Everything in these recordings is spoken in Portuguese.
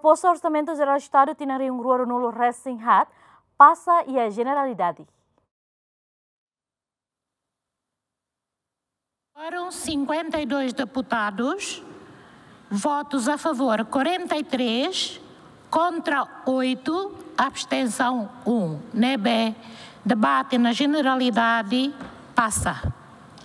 Proposta Orçamento Geral do Estado tem um grupo nulo recém-hat, passa e a generalidade. Foram 52 deputados, votos a favor 43, contra 8, abstenção 1. Nebe, debate na generalidade, passa.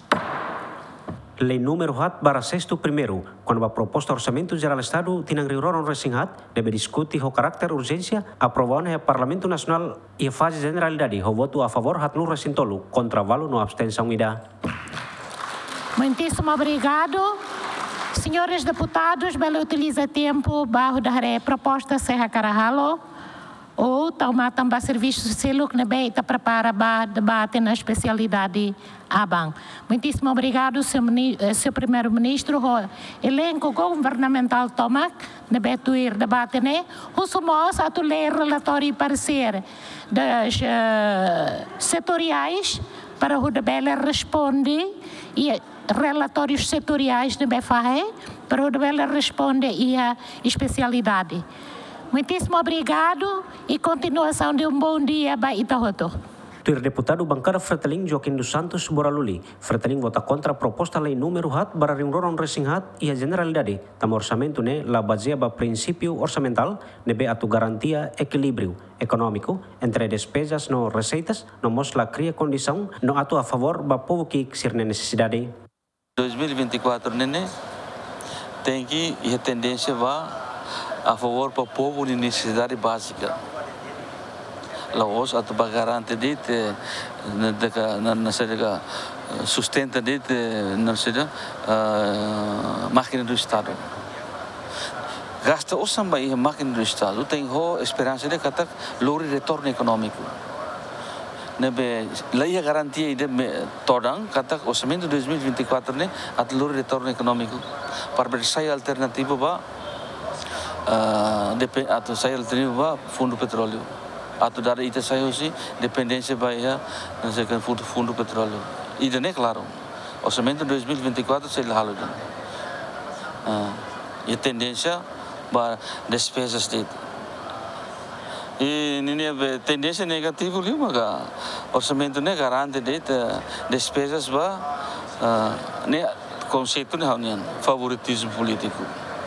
Lei número hat bara sexto primeiro, quando a proposta Orçamento Geral do Estado tinang riuroron recém-hat, deve discutir o caráter urgência, aprovado no Parlamento Nacional e a fase generalidade, o voto a favor hat no recém-tolo, contra valo no abstenção ida. Muitíssimo obrigado. Senhores deputados, belo utiliza tempo, barro da proposta Serra Carahalo, ou tomar também serviço social que também está prepara para debate na especialidade ABAN. Muitíssimo obrigado, seu primeiro-ministro. O elenco governamental toma debater debate, né? O somos a ler relatório e parecer das setoriais para o debate responde e relatórios setoriais de BFAE para o debate responde e a especialidade. Muitíssimo obrigado e continuação de bom dia para Itahoto. Tuir deputado bancada Freteling Joaquim dos Santos Boraluli. Freteling vota contra a proposta lei número hat para riuroron recém-hat e a generalidade. Tam orçamento ne la baseia ba princípio orçamental nebe atu garantia equilíbrio econômico entre despesas no receitas no mosla cria condição no atu a favor ba povo que sirne necessidade. 2024 nene tem que e a tendência a favor para o povo de necessidade básica. Laos atau garanti dit na saja sustenta dit na saja máquina do Estado. Gasta usam baik máquina do Estado tem esperança de kata lori retorno econômico. Nebe laia garantia ide todang kata orçamento 2024 ne at lori retorno econômico para bersaia alternativa atau saya alternativa fundo petróleo. Atau dari itu saya sih dependência bahia dengan fundo petróleo. Itu é claro. Orçamento 2024 saya lalu dan. E tendência para despesas itu. E ini tendência negativa liu maka orçamento ne garante itu despesas ne conceito ne hanian favoritismo político.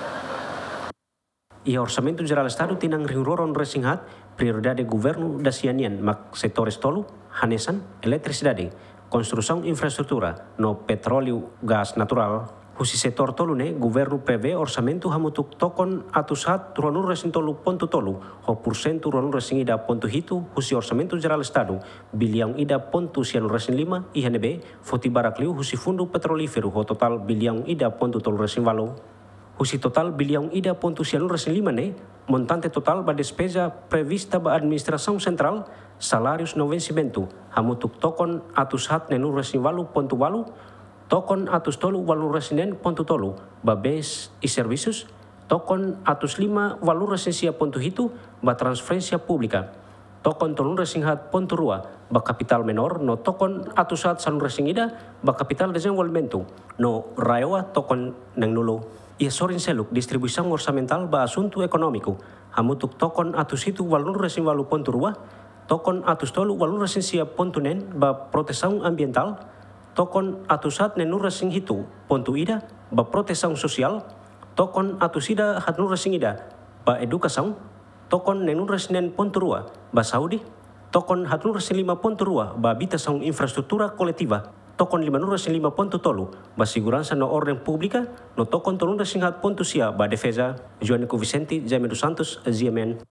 E o Orçamento Geral do Estado tinang riuroron recém-hat prioridade governo da Sianian mak setores tolu, hanesan, eletricidade, construção infraestrutura no petróleo, gás natural. Husi setor tolu ne governo prevê orçamento hamutuk tokon atushat ruanur recém tolu ponto tolu, ho porcento ruanur recém ida ponto hitu, husi Orçamento Geral do Estado bilhão ida ponto sianu recém lima e hanebe foti barakliu husi fundo petrolífero ho total bilhão ida ponto tolu recém valo. Husi total bilhão ida ponto sianu recém lima ne montante total ba despesa prevista ba administração central salários no vencimento hamutuk tokon atus hat nenu recém valu ponto valu tokon atus tolu valu recém ponto tolu ba bens e serviços tokon atus lima valu recém ponto hitu ba transferência pública tokon tolu recém hat ponto rua ba capital menor no tokon atus hat sanu recém ida ba capital desenvolvimento no raioa tokon nang nulo. E sorin seluk distribuição orçamental ba assunto econômico hamutuk tokon atus itu valur recém valu ponto rua tokon atus tolu valur recém ponto nen ba proteção ambiental tokon atus hat nenu recém hitu ponto ida ba proteção social tokon atus ida hat nu recém ida ba educação tokon nenu recém ponto rua ba saúde tokon hat nu recém lima ponto rua ba habitação infraestrutura coletiva tokon 505 ponto tolu ba segurança no ordem pública no tokon tolu recém hat ponto sia ba defesa Joanico Vicente Jaime dos Santos GMN.